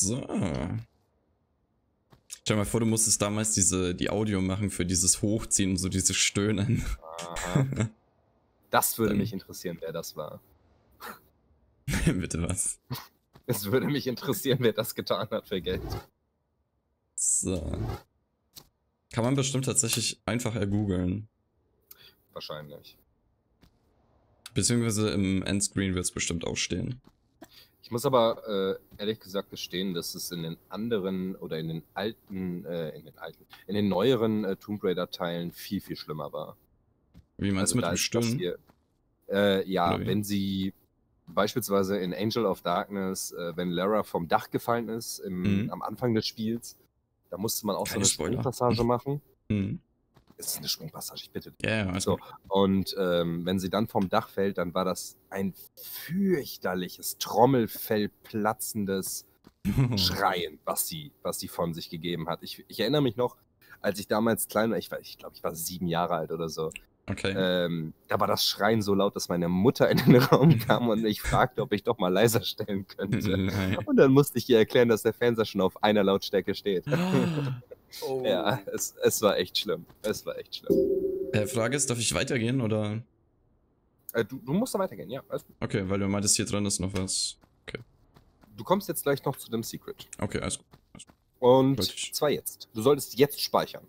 So. Stell dir mal vor, du musstest damals die Audio machen für dieses Hochziehen und so dieses Stöhnen. Aha. Das würde Dann- mich interessieren, wer das war. Bitte was? Es würde mich interessieren, wer das getan hat für Geld. So. Kann man bestimmt tatsächlich einfach ergoogeln. Wahrscheinlich. Beziehungsweise im Endscreen wird es bestimmt auch stehen. Ich muss aber ehrlich gesagt gestehen, dass es in den anderen oder in den neueren Tomb Raider-Teilen viel, viel schlimmer war. Wie meinst du mit da dem ist das Stöhnen? hier, Oder ja, wie? wenn sie beispielsweise in Angel of Darkness, wenn Lara vom Dach gefallen ist am Anfang des Spiels, da musste man auch Keine so eine Spoiler. Sprungpassage machen. Mhm. Es ist eine Sprungpassage, ich bitte dich. Ja, alles So, gut. und wenn sie dann vom Dach fällt, dann war das ein fürchterliches, trommelfellplatzendes Schreien, was sie von sich gegeben hat. Ich erinnere mich noch, als ich damals klein war, ich glaube, ich war 7 Jahre alt oder so. Okay. Da war das Schreien so laut, dass meine Mutter in den Raum kam und mich fragte, ob ich doch mal leiser stellen könnte. Nein. Und dann musste ich ihr erklären, dass der Fernseher schon auf einer Lautstärke steht. Oh. Ja, es war echt schlimm. Es war echt schlimm. Frage ist, darf ich weitergehen oder? Du musst da weitergehen, ja. Alles gut. Okay, weil du meintest, hier drin ist noch was. Du kommst jetzt gleich noch zu dem Secret. Okay, alles gut. Und Richtig. zwar jetzt. Du solltest jetzt speichern.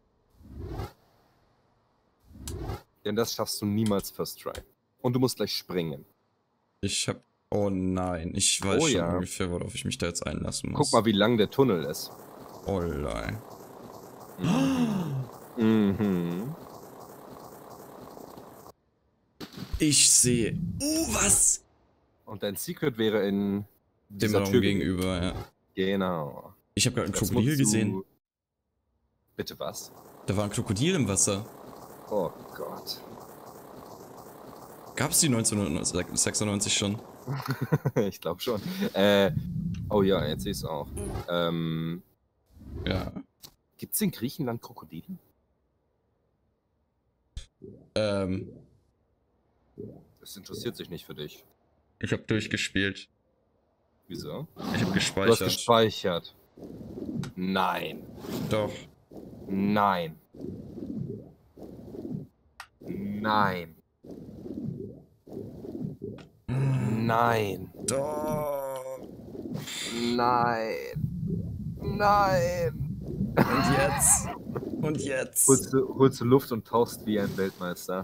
Denn das schaffst du niemals first try. Und du musst gleich springen. Ich hab. Oh nein, ich weiß Oh schon ja. ungefähr, worauf ich mich da jetzt einlassen muss. Guck mal, wie lang der Tunnel ist. Oh nein. Mhm. Ich sehe. Was? Und dein Secret wäre in Dem dieser Raum Tür gegenüber, ja. Genau. Ich habe gerade ein Jetzt Krokodil musst du- gesehen. Bitte was? Da war ein Krokodil im Wasser. Oh Gott. Gab's die 1996 schon? Ich glaube schon. Oh ja, jetzt sehe ich es auch. Ja. Gibt es in Griechenland Krokodile? Das interessiert sich nicht für dich. Ich habe durchgespielt. Wieso? Ich habe Du hast gespeichert. gespeichert. Nein. Doch. Nein. Nein. Nein. Doch. Nein. Nein. Und jetzt? Und jetzt? Holst du Luft und tauchst wie ein Weltmeister.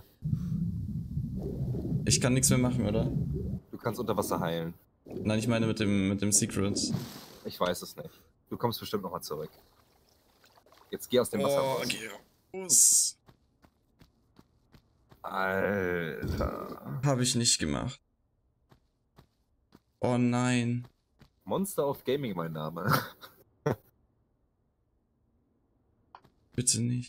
Ich kann nichts mehr machen, oder? Du kannst unter Wasser heilen. Nein, ich meine mit dem Secret. Ich weiß es nicht. Du kommst bestimmt nochmal zurück. Jetzt geh aus dem Wasser raus. geh raus. Alter. Habe ich nicht gemacht. Oh nein. Monster of Gaming, mein Name. Bitte nicht.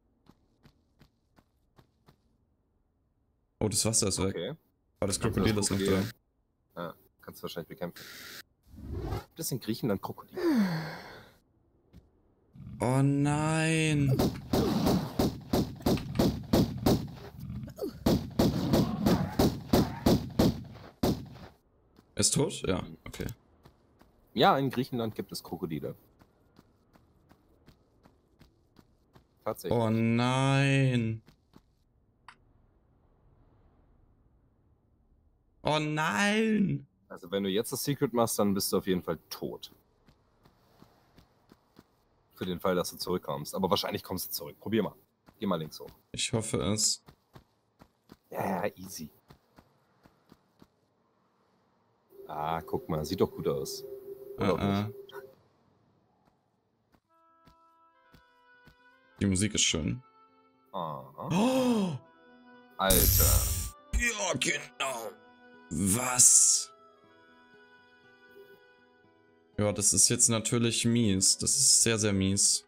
Oh, das Wasser ist weg. Okay. Aber das Kannst du Krokodil das ist noch Krokodil- da. Ah, kannst du wahrscheinlich bekämpfen. Gibt es in Griechenland Krokodil? Oh nein. Er ist tot? Ja, okay. Ja, in Griechenland gibt es Krokodile. Tatsächlich. Oh nein. Oh nein. Also wenn du jetzt das Secret machst, dann bist du auf jeden Fall tot. Für den Fall, dass du zurückkommst. Aber wahrscheinlich kommst du zurück. Probier mal. Geh mal links hoch. Ich hoffe es. Ja, easy. Ah, guck mal. Sieht doch gut aus. Oder auch nicht? Die Musik ist schön. Ah, Oh, Alter. ja, genau. Was? Ja, das ist jetzt natürlich mies. Das ist sehr, sehr mies.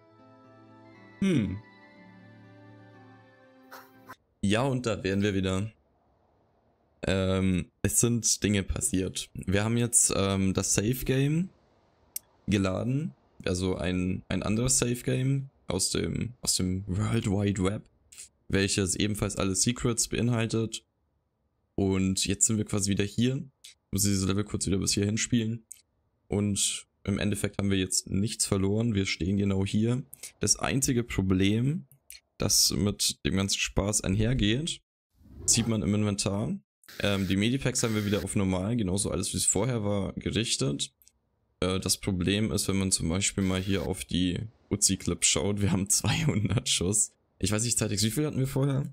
Ja, und da wären wir wieder. Es sind Dinge passiert. Wir haben jetzt das Save Game geladen. Also ein anderes Save Game aus dem World Wide Web, welches ebenfalls alle Secrets beinhaltet. Und jetzt sind wir quasi wieder hier. Ich muss dieses Level kurz wieder bis hierhin spielen. Und im Endeffekt haben wir jetzt nichts verloren. Wir stehen genau hier. Das einzige Problem, das mit dem ganzen Spaß einhergeht, sieht man im Inventar. Die Medipacks haben wir wieder auf normal, genauso alles wie es vorher war, gerichtet. Das Problem ist, wenn man zum Beispiel mal hier auf die Uzi-Clips schaut, wir haben 200 Schuss. Ich weiß nicht, Zeitix, wie viel hatten wir vorher?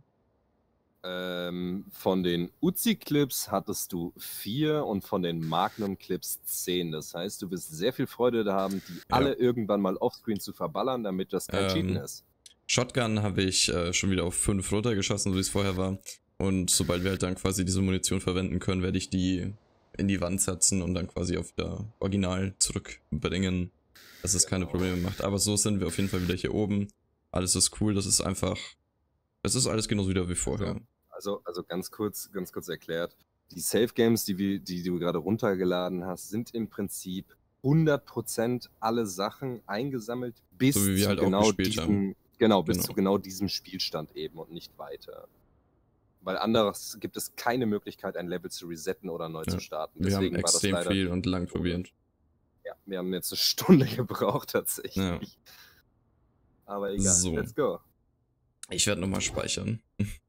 Von den Uzi-Clips hattest du 4 und von den Magnum-Clips 10. Das heißt, du wirst sehr viel Freude da haben, die alle irgendwann mal offscreen zu verballern, damit das kein Cheaten ist. Shotgun habe ich schon wieder auf 5 runtergeschossen, so wie es vorher war. Und sobald wir halt dann quasi diese Munition verwenden können, werde ich die in die Wand setzen und dann quasi auf der Original zurückbringen, dass es keine Probleme macht. Aber so sind wir auf jeden Fall wieder hier oben. Alles ist cool, das ist einfach... Es ist alles genauso wieder wie vorher. Also ganz kurz erklärt, die Safe Games, die du gerade runtergeladen hast, sind im Prinzip 100% alle Sachen eingesammelt, bis so wie wir zu halt auch gespielt haben. Bis zu genau diesem Spielstand eben und nicht weiter. Weil anderes gibt es keine Möglichkeit, ein Level zu resetten oder neu zu starten. Deswegen wir haben extrem viel und lang probiert. Ja, wir haben jetzt eine Stunde gebraucht tatsächlich. Ja. Aber egal, let's go. Ich werde nochmal speichern.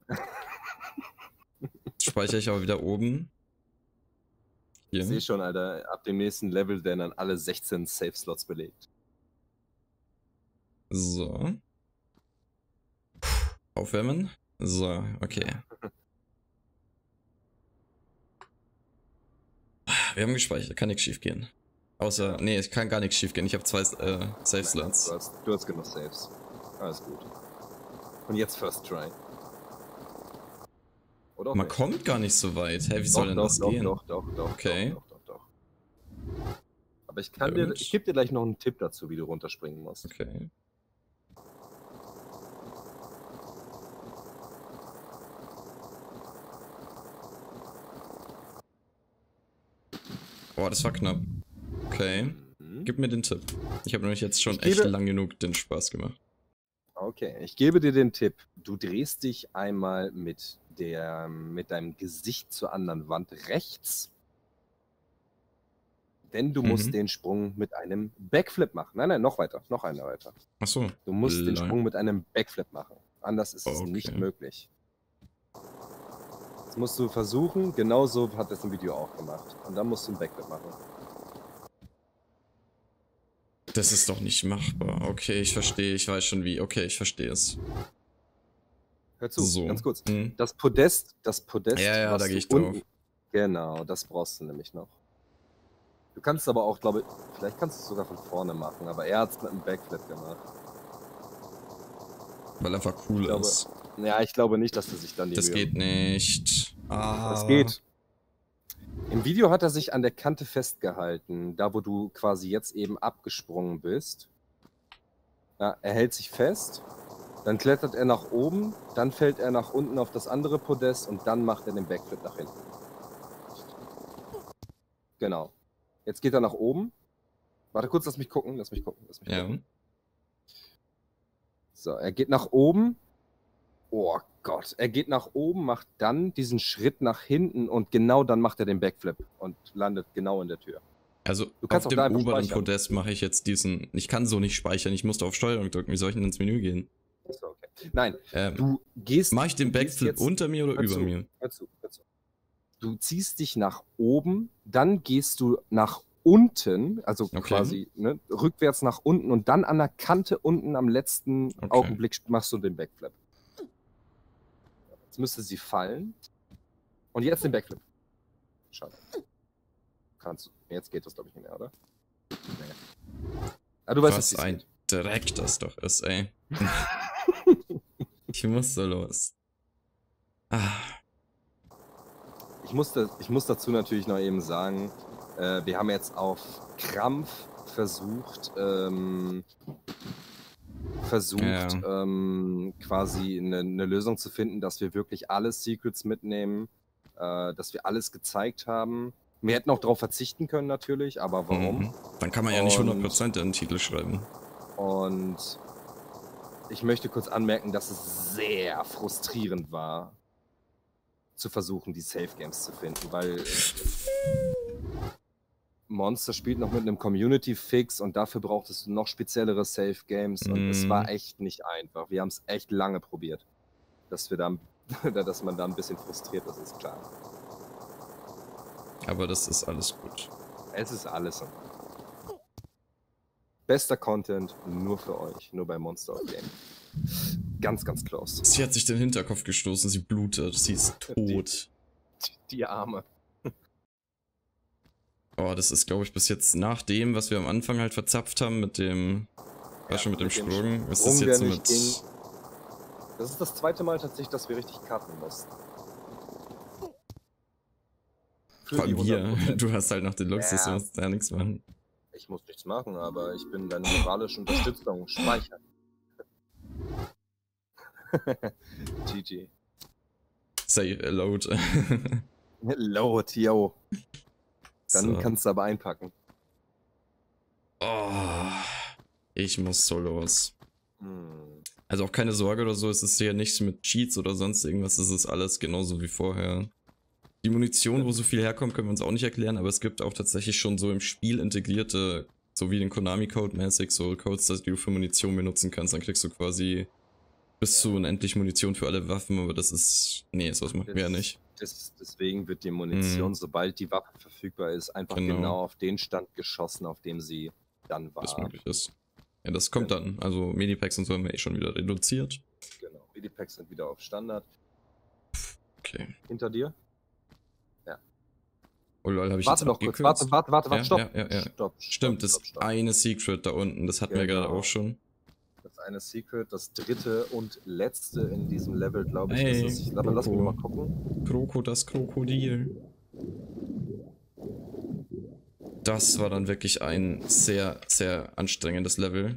Speichere ich aber wieder oben. Hier. Ich sehe schon, Alter, ab dem nächsten Level werden dann alle 16 Safe-Slots belegt. So. Aufwärmen. So, okay. Wir haben gespeichert, kann nichts schief gehen. Außer, nee, es kann gar nichts schief gehen. Ich habe 2 Safe-Slots. Du hast genug Saves. Alles gut. Und jetzt First Try. Oder man kommt gar nicht so weit. Hä, wie soll denn das gehen? Doch. Okay. Aber ich gebe dir gleich noch einen Tipp dazu, wie du runterspringen musst. Okay. Boah, das war knapp. Okay. Gib mir den Tipp. Ich habe nämlich jetzt schon echt lang genug den Spaß gemacht. Okay, ich gebe dir den Tipp. Du drehst dich einmal mit deinem Gesicht zur anderen Wand rechts. Denn du musst den Sprung mit einem Backflip machen. Nein, noch weiter. Noch einer weiter. Achso. Du musst den Sprung mit einem Backflip machen. Anders ist es nicht möglich. Das musst du versuchen. Genauso hat das im Video auch gemacht. Und dann musst du einen Backflip machen. Das ist doch nicht machbar. Okay, ich verstehe. Ich weiß schon wie. Okay, ich verstehe es. Hör zu, ganz kurz. Das Podest. Ja, da gehe ich drauf. Genau, das brauchst du nämlich noch. Du kannst aber auch, glaube ich, vielleicht kannst du es sogar von vorne machen, aber er hat es mit einem Backflip gemacht. Weil er einfach cool ist. Ja, ich glaube nicht, dass er sich dann die Das geht nicht. Das geht. Im Video hat er sich an der Kante festgehalten, da wo du quasi jetzt eben abgesprungen bist. Ja, er hält sich fest, dann klettert er nach oben, dann fällt er nach unten auf das andere Podest und dann macht er den Backflip nach hinten. Genau. Jetzt geht er nach oben. Warte kurz, lass mich gucken. Ja. So, er geht nach oben. Oh Gott, er geht nach oben, macht dann diesen Schritt nach hinten und genau dann macht er den Backflip und landet genau in der Tür. Also auf dem oberen Podest mache ich jetzt diesen... Ich kann so nicht speichern, ich musste auf Steuerung drücken. Wie soll ich denn ins Menü gehen? Achso, okay. Nein, du gehst... Mache ich den Backflip unter mir oder über mir? Hör zu. Du ziehst dich nach oben, dann gehst du nach unten, also quasi rückwärts nach unten und dann an der Kante unten am letzten Augenblick machst du den Backflip. Jetzt müsste sie fallen. Und jetzt den Backflip. Schade. Kannst du. Jetzt geht das, glaube ich, nicht mehr, oder? Nee. Ah, du weißt, was ein Dreck das doch ist, ey. Ich muss so los. Ich muss dazu natürlich noch eben sagen, wir haben jetzt auf Krampf versucht, quasi eine Lösung zu finden, dass wir wirklich alle Secrets mitnehmen, dass wir alles gezeigt haben. Wir hätten auch darauf verzichten können natürlich, aber warum? Dann kann man ja nicht 100% in den Titel schreiben. Und ich möchte kurz anmerken, dass es sehr frustrierend war, zu versuchen, die Safe Games zu finden, weil Monster spielt noch mit einem Community-Fix und dafür brauchtest du noch speziellere Safe-Games und es war echt nicht einfach. Wir haben es echt lange probiert, dass man da ein bisschen frustriert ist klar. Aber das ist alles gut. Es ist alles. Bester Content nur für euch, nur bei Monster of Game. Ganz, ganz close. Sie hat sich den Hinterkopf gestoßen, sie blutet, sie ist tot. Die Arme. Oh, das ist, glaube ich, bis jetzt nach dem, was wir am Anfang halt verzapft haben mit dem, mit dem Sprung, ist das jetzt so mit... Das ist das zweite Mal tatsächlich, dass wir richtig cutten mussten. Vor allem wir, du hast halt noch den Luxus, du musst da nichts machen. Ich muss nichts machen, aber ich bin deine moralische Unterstützung. Speichern. GG. Say load. Load, yo. Dann kannst du aber einpacken. Oh, ich muss so los. Also auch keine Sorge oder so, es ist ja nichts mit Cheats oder sonst irgendwas, es ist alles genauso wie vorher. Die Munition, wo so viel herkommt, können wir uns auch nicht erklären, aber es gibt auch tatsächlich schon so im Spiel integrierte, so wie den Konami-Code mäßig, so Codes, die du für Munition benutzen kannst, dann kriegst du quasi bis zu unendlich Munition für alle Waffen, aber das ist, nee, sowas machen wir ja nicht. Deswegen wird die Munition, sobald die Waffe verfügbar ist, einfach genau auf den Stand geschossen, auf dem sie dann war. Das möglich ist. Ja, das kommt dann. Also Medipacks und so haben wir eh schon wieder reduziert. Genau, Medipacks sind wieder auf Standard. Okay. Hinter dir? Ja. Oh lol, hab ich warte jetzt noch kurz, warte, stopp. Ja. Stopp. Stimmt, das eine Secret da unten, das hatten wir gerade auch schon. Das eine Secret, das dritte und letzte in diesem Level, glaube ich, hey, ist es. Aber lass mich mal gucken. Kroko, das Krokodil. Das war dann wirklich ein sehr, sehr anstrengendes Level.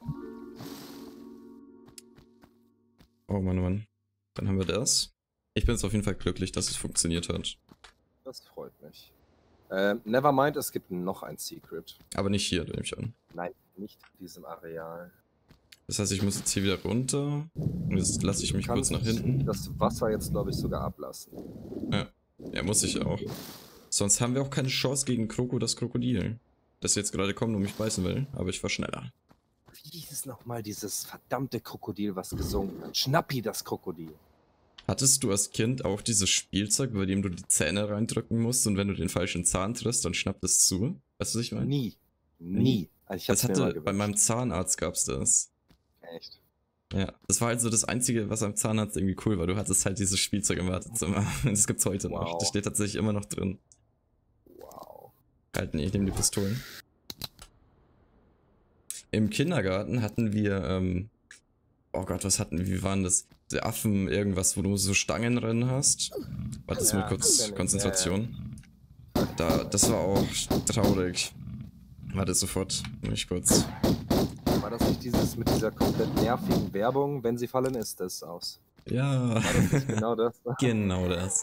Oh Mann, Mann. Dann haben wir das. Ich bin jetzt auf jeden Fall glücklich, dass es funktioniert hat. Das freut mich. Nevermind, es gibt noch ein Secret. Aber nicht hier, nehme ich an. Nein, nicht in diesem Areal. Das heißt, ich muss jetzt hier wieder runter. Und jetzt lasse ich mich kurz nach hinten. Das Wasser jetzt, glaube ich, sogar ablassen. Ja, muss ich auch. Sonst haben wir auch keine Chance gegen Kroko, das Krokodil. Das jetzt gerade kommt und mich beißen will, aber ich war schneller. Wie hieß es nochmal, dieses verdammte Krokodil, was gesungen hat? Schnappi, das Krokodil. Hattest du als Kind auch dieses Spielzeug, bei dem du die Zähne reindrücken musst und wenn du den falschen Zahn triffst, dann schnappt es zu? Weißt du, was ich meine? Nie. Also bei meinem Zahnarzt gab's das. Echt? Ja, das war halt so das Einzige, was am Zahnarzt irgendwie cool war. Du hattest halt dieses Spielzeug im Wartezimmer. Das gibt's heute noch. Das steht tatsächlich immer noch drin. Wow. Halt, nee, ich nehme die Pistolen. Im Kindergarten hatten wir, oh Gott, was hatten wir? Wie waren das? Der Affen, irgendwas, wo du so Stangen drin hast. Warte, jetzt mal kurz Konzentration. Das war auch traurig. Warte, sofort. Mich kurz. War das nicht dieses mit dieser komplett nervigen Werbung? Wenn sie fallen, ist es aus. Ja. War das nicht genau das? Genau das.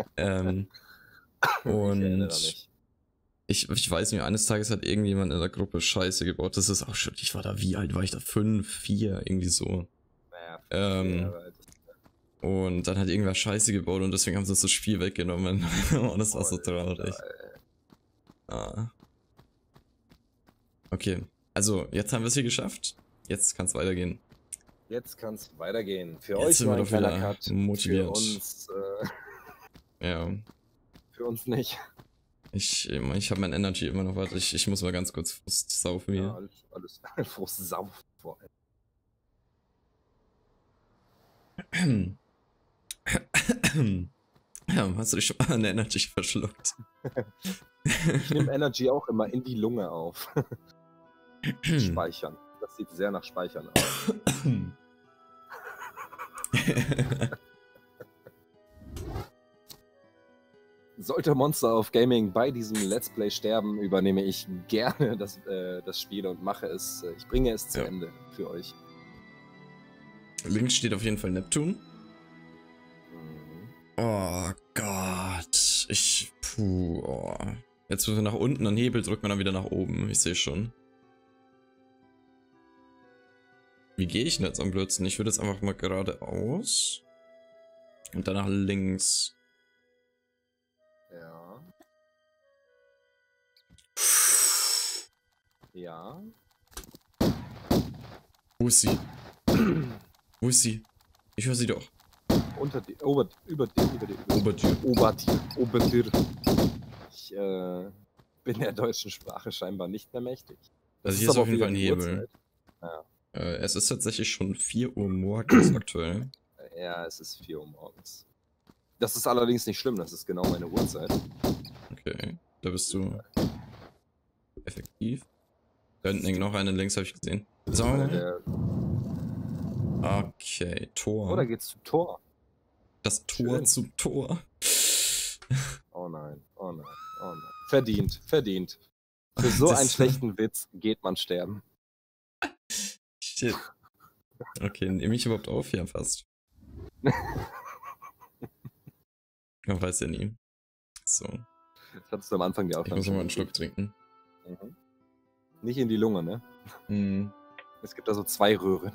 Und ich weiß nicht, eines Tages hat irgendjemand in der Gruppe Scheiße gebaut. Das ist auch schon, ich war da, wie alt war ich da? 5, 4, irgendwie so. Und dann hat irgendwer Scheiße gebaut und deswegen haben sie uns das Spiel weggenommen. Und das war so traurig. Okay, also jetzt haben wir es hier geschafft. Jetzt kann es weitergehen. Jetzt kann es weitergehen. Für jetzt euch sind wir doch wieder Cut, motiviert. Für uns, ja. Für uns nicht. Ich habe mein Energy immer noch. Warte, ich muss mal ganz kurz Frust saufen hier. Ja, alles Frust saufen vor allem. Ja, hast du dich schon mal an Energy verschluckt? Ich nehme Energy auch immer in die Lunge auf. Speichern. Das sieht sehr nach Speichern aus. Sollte Monster of Gaming bei diesem Let's Play sterben, übernehme ich gerne das Spiel und ich bringe es zu Ende für euch. Links steht auf jeden Fall Neptun. Oh Gott. Jetzt müssen wir nach unten, dann Hebel drückt man dann wieder nach oben. Ich sehe schon. Wie gehe ich denn jetzt am blödsten? Ich würde jetzt einfach mal geradeaus. Und dann nach links. Ja. Ja. Wo ist sie? Wo ist sie? Ich höre sie doch. Unter dir, über dir. Ich bin der deutschen Sprache scheinbar nicht mehr mächtig. Das also hier ist auf jeden Fall ein Hebel. Ja. Es ist tatsächlich schon 4 Uhr morgens aktuell. Ja, es ist 4 Uhr morgens. Das ist allerdings nicht schlimm, das ist genau meine Uhrzeit. Okay, da bist du effektiv. Da hinten hängt noch eine, links habe ich gesehen. So. Okay, Tor. Oh, da geht's zum Tor. Das Tor Schön. Zum Tor. Oh nein, oh nein, oh nein. Verdient, verdient. Für so einen schlechten Witz geht man sterben. Shit. Okay, nehme ich überhaupt auf? Ja, fast. Man weiß ja nie. So. Das hattest du am Anfang der Aufnahme. Ich muss mal einen Schluck trinken. Mhm. Nicht in die Lunge, ne? Mhm. Es gibt da so 2 Röhren.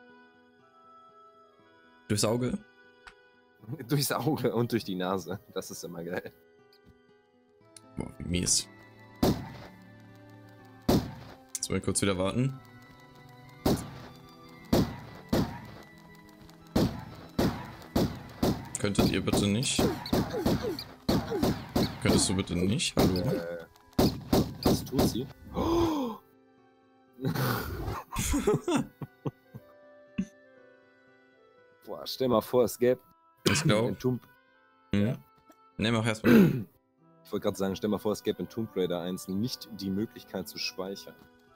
Durchs Auge? Durchs Auge und durch die Nase. Das ist immer geil. Boah, wie mies. Jetzt mal kurz wieder warten. Könntet ihr bitte nicht? Könntest du bitte nicht? Hallo? Was tut sie? Oh! Boah, stell mal vor, es gäbe ich glaube. Ja. Ne, mach erstmal. Ich wollte gerade sagen, stell mal vor, es gäbe in Tomb Raider 1 nicht die Möglichkeit zu speichern.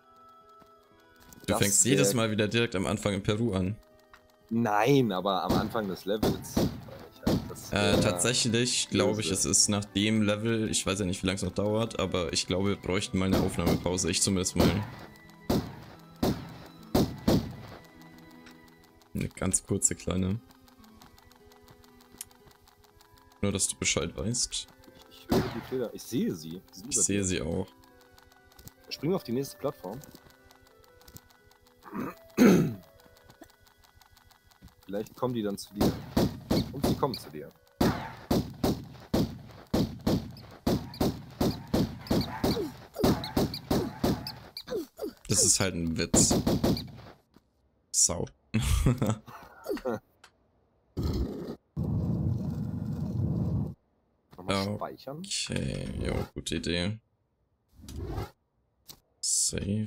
Du fängst jedes Mal wieder direkt am Anfang in Peru an. Nein, aber am Anfang des Levels. Tatsächlich glaube ich, es ist nach dem Level, ich weiß ja nicht, wie lange es noch dauert, aber ich glaube, wir bräuchten mal eine Aufnahmepause. Ich zumindest mal. Eine ganz kurze kleine. Nur, dass du Bescheid weißt. Ich höre die Feder. Ich sehe sie. Ich sehe sie auch. Spring auf die nächste Plattform. Vielleicht kommen die dann zu dir. Und sie kommen zu dir. Das ist halt ein Witz. Sau. Nochmal speichern. Okay, jo, gute Idee. Save.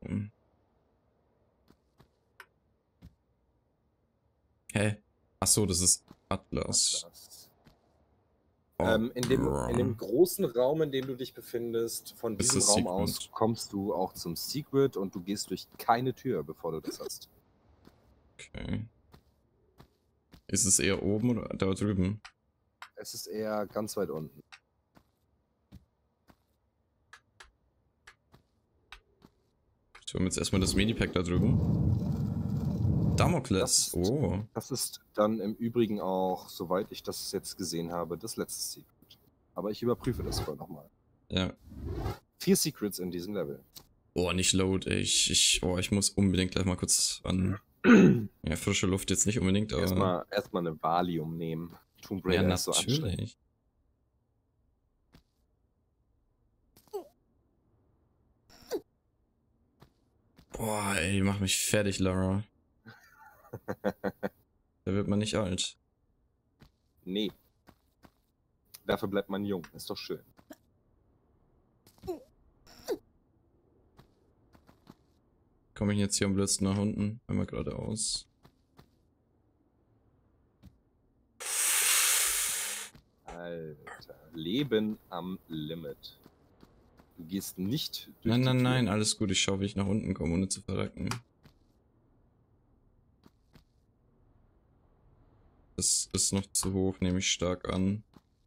Hä? Achso, das ist Atlas. Oh, in dem großen Raum, in dem du dich befindest, von diesem Raum aus kommst du auch zum Secret und du gehst durch keine Tür, bevor du das hast. Okay. Ist es eher oben oder da drüben? Es ist eher ganz weit unten. Ich hole jetzt erstmal das Minipack da drüben. Damokles. Oh. Das ist dann im Übrigen auch, soweit ich das jetzt gesehen habe, das letzte Secret. Aber ich überprüfe das vorher nochmal. Ja. 4 Secrets in diesem Level. Oh, nicht load, ey. Ich muss unbedingt gleich mal kurz an. Ja, frische Luft jetzt nicht unbedingt, aber. Erstmal eine Valium nehmen. Tomb Raider ist so anstrengend. Boah, ey, mach mich fertig, Lara. Da wird man nicht alt. Nee. Dafür bleibt man jung. Ist doch schön. Komme ich jetzt hier am blödsten nach unten? Einmal geradeaus. Alter. Leben am Limit. Du gehst nicht durch Nein, alles gut. Ich schaue, wie ich nach unten komme, ohne zu verrecken. Das ist noch zu hoch, nehme ich stark an.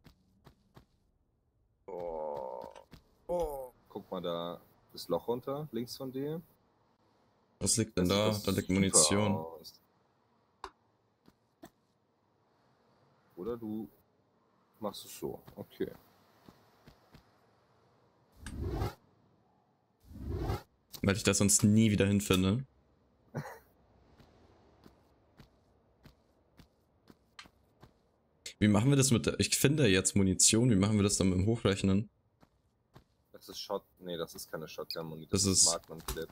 Oh. Guck mal da, das Loch runter, links von dir. Was liegt denn da? Da liegt Munition. Aus. Oder du machst es so, okay. Weil ich da sonst nie wieder hinfinde. Wie machen wir das mit der... Ich finde jetzt Munition, wie machen wir das dann mit dem Hochrechnen? Das ist Shot. Nee, das ist keine Shotgun-Munition. Das ist Magnum-Clip.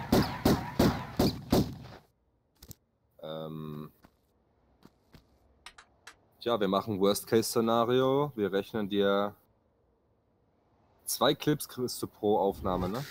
Tja, wir machen Worst-Case-Szenario. Wir rechnen dir 2 Clips kriegst du pro Aufnahme, ne?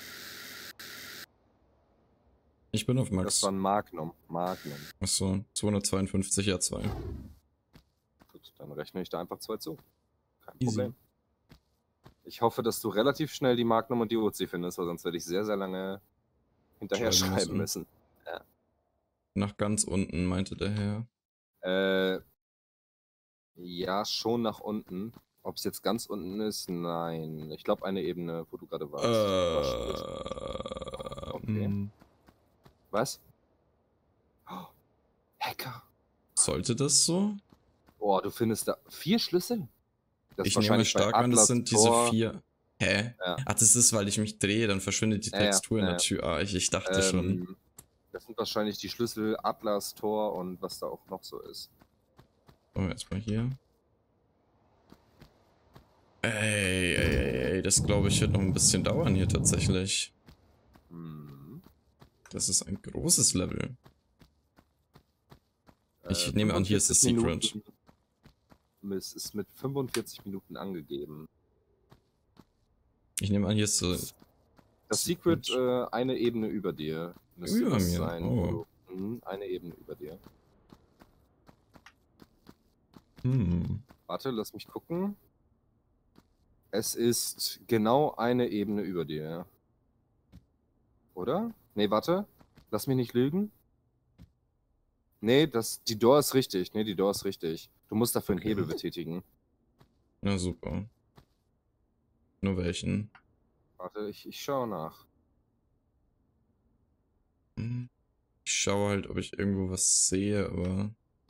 Ich bin auf Max. Das war ein Magnum. Achso, 252, ja 2. Gut, dann rechne ich da einfach 2 zu. Kein Easy. Problem. Ich hoffe, dass du relativ schnell die Magnum und die Uzi findest, weil sonst werde ich sehr, sehr lange hinterher schreiben müssen. Ja. Nach ganz unten, meinte der Herr. Ja, schon nach unten. Ob es jetzt ganz unten ist? Nein. Ich glaube, eine Ebene, wo du gerade warst. Okay. Was? Oh, Hacker. Sollte das so? Boah, du findest da 4 Schlüssel? Das ich nehme stark an, das sind diese 4. Hä? Ja. Ach, das ist, weil ich mich drehe, dann verschwindet die Textur in der Tür. Ah, ich dachte schon. Das sind wahrscheinlich die Schlüssel Atlas, Tor und was da auch noch so ist. So, erstmal hier. Ey, das glaube ich wird noch ein bisschen dauern hier tatsächlich. Das ist ein großes Level. Ich nehme an, hier ist das Secret. Es ist mit 45 Minuten angegeben. Ich nehme an, hier ist so. Das Secret eine Ebene über dir. Über mir? Sein, oh. Eine Ebene über dir. Warte, lass mich gucken. Es ist genau eine Ebene über dir. Oder? Nee, warte. Lass mich nicht lügen. Nee, die Door ist richtig. Nee, die Door ist richtig. Du musst dafür einen Hebel betätigen. Na super. Nur welchen? Warte, ich schaue nach. Ich schaue halt, ob ich irgendwo was sehe, aber...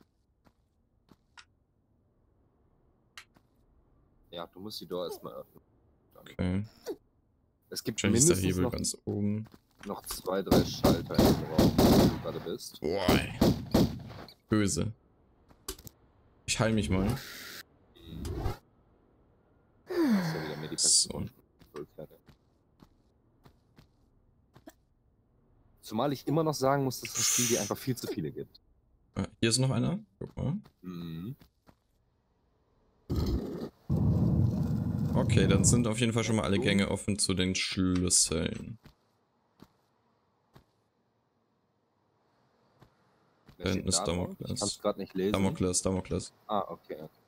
Ja, du musst die Door erstmal öffnen. Okay. Es gibt mindestens der Hebel ganz oben. Noch 2, 3 Schalter im Raum, wo du gerade bist. Boah. Böse. Ich heil mich mal. So. Zumal ich immer noch sagen muss, dass es im Spiel dir einfach viel zu viele gibt. Hier ist noch einer. Guck mal. Okay, dann sind auf jeden Fall schon mal alle Gänge offen zu den Schlüsseln. Da hinten ist Damokles. Ich kann es gerade nicht lesen. Damokles. Ah, okay.